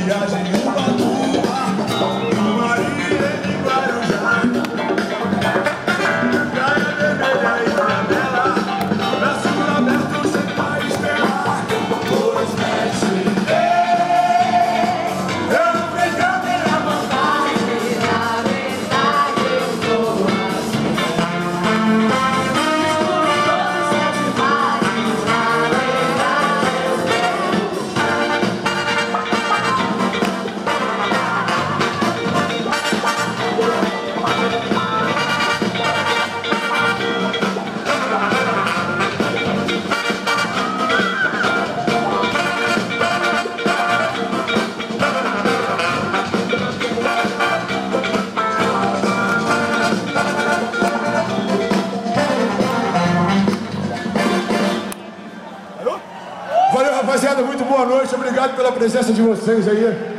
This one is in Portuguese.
viagem em Ubatuba, Marília de Guarujá, Praia Vermelha e Ilhabela, braço aberto sem pai esperar, pois mexe. Eu não vejo a minha vontade, na verdade eu sou assim. Escuro todos os sete mares, na verdade eu Valeu, rapaziada, muito boa noite, obrigado pela presença de vocês aí.